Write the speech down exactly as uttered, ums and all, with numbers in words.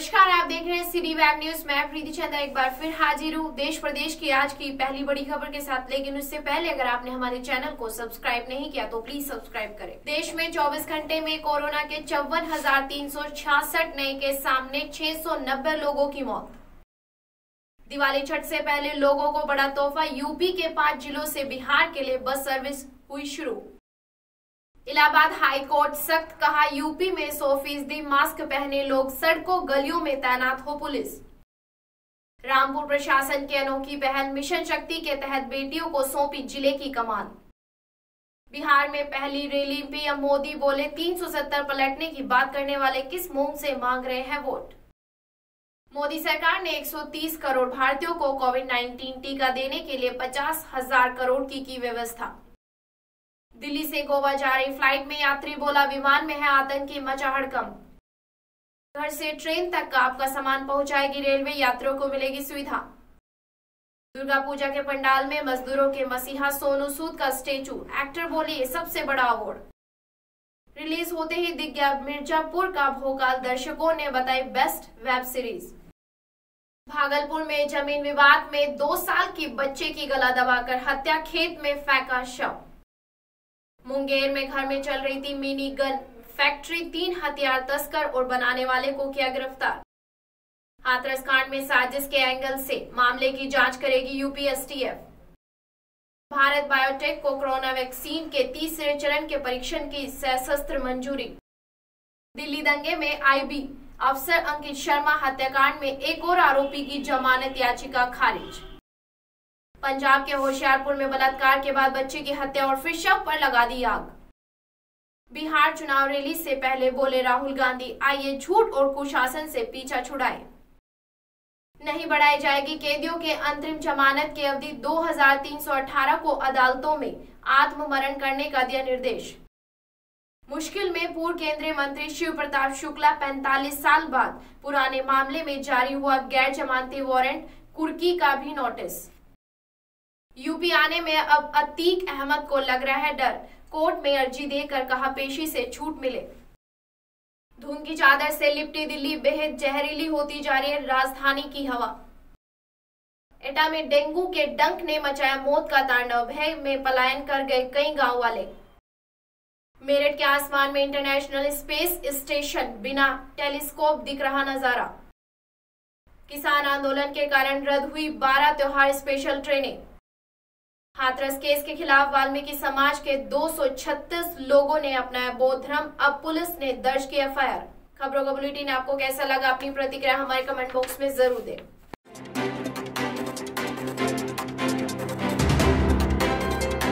नमस्कार, आप देख रहे हैं सिटी वेब न्यूज। मैं प्रीति चंद्र एक बार फिर हाजिर हूँ देश प्रदेश की आज की पहली बड़ी खबर के साथ। लेकिन उससे पहले अगर आपने हमारे चैनल को सब्सक्राइब नहीं किया तो प्लीज सब्सक्राइब करें। देश में चौबीस घंटे में कोरोना के चौवन हजार तीन सौ छियासठ नए के सामने छह सौ नब्बे लोगों की मौत। दिवाली छठ से पहले लोगों को बड़ा तोहफा, यूपी के पांच जिलों से बिहार के लिए बस सर्विस हुई शुरू। इलाहाबाद हाई कोर्ट सख्त, कहा यूपी में सौ फीसदी मास्क पहने लोग, सड़कों गलियों में तैनात हो पुलिस। रामपुर प्रशासन की अनोखी पहल, मिशन शक्ति के तहत बेटियों को सौंपी जिले की कमान। बिहार में पहली रैली, पीएम मोदी बोले तीन सौ सत्तर पलटने की बात करने वाले किस मुंह से मांग रहे हैं वोट। मोदी सरकार ने एक सौ तीस करोड़ भारतीयों को कोविड नाइन्टीन टीका देने के लिए पचास हजार करोड़ की की व्यवस्था। दिल्ली से गोवा जा रही फ्लाइट में यात्री बोला विमान में है आतंकी, मचा हड़कंप। घर से ट्रेन तक का आपका सामान पहुंचाएगी रेलवे, यात्रियों को मिलेगी सुविधा। दुर्गा पूजा के पंडाल में मजदूरों के मसीहा सोनू सूद का स्टेचू, एक्टर बोले ये सबसे बड़ा अवार्ड। रिलीज होते ही दिख गया मिर्जापुर का भोकाल, दर्शकों ने बताई बेस्ट वेब सीरीज। भागलपुर में जमीन विवाद में दो साल की बच्चे की गला दबाकर हत्या, खेत में फेंका शव। मुंगेर में घर में चल रही थी मिनी गन फैक्ट्री, तीन हथियार तस्कर और बनाने वाले को किया गिरफ्तार। हाथरस कांड में साजिश के एंगल से मामले की जांच करेगी यूपी एसटीएफ। भारत बायोटेक को कोरोना वैक्सीन के तीसरे चरण के परीक्षण की सशस्त्र मंजूरी। दिल्ली दंगे में आईबी अफसर अंकित शर्मा हत्याकांड में एक और आरोपी की जमानत याचिका खारिज। पंजाब के होशियारपुर में बलात्कार के बाद बच्चे की हत्या और फिर शव पर लगा दी आग। बिहार चुनाव रैली से पहले बोले राहुल गांधी, आइए झूठ और कुशासन से पीछा छुड़ाए। नहीं बढ़ाई जाएगी कैदियों के अंतरिम जमानत की अवधि, दो हजार तीन सौ अठारह को अदालतों में आत्ममरण करने का दिया निर्देश। मुश्किल में पूर्व केंद्रीय मंत्री शिव प्रताप शुक्ला, पैंतालीस साल बाद पुराने मामले में जारी हुआ गैर जमानती वारंट, कुर्की का भी नोटिस। यूपी आने में अब अतीक अहमद को लग रहा है डर, कोर्ट में अर्जी देकर कहा पेशी से छूट मिले। धुंध की चादर से लिपटी दिल्ली, बेहद जहरीली होती जा रही है राजधानी की हवा। एटा में डेंगू के डंक ने मचाया मौत का तांडव, भय में पलायन कर गए कई गांव वाले। मेरठ के आसमान में इंटरनेशनल स्पेस स्टेशन, बिना टेलीस्कोप दिख रहा नजारा। किसान आंदोलन के कारण रद्द हुई बारह त्योहार स्पेशल ट्रेनें। हाथरस केस के खिलाफ वाल्मीकि समाज के दो सौ छत्तीस लोगों ने अपनाया बौद्ध धर्म, अब पुलिस ने दर्ज की एफ आई आर। खबरों का बुलेटिन आपको कैसा लगा, अपनी प्रतिक्रिया हमारे कमेंट बॉक्स में जरूर दें।